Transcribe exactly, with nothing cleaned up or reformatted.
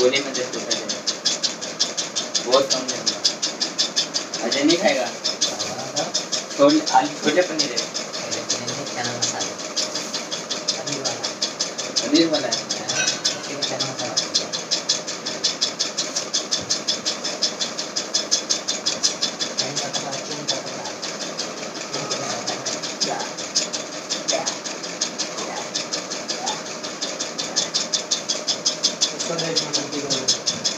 गोली में दे छोटा दे बहुत कम देगा। अजय नहीं खाएगा छोले आलू छोले पनीर है चना मसाला पनीर वाला है चना मसाला उसका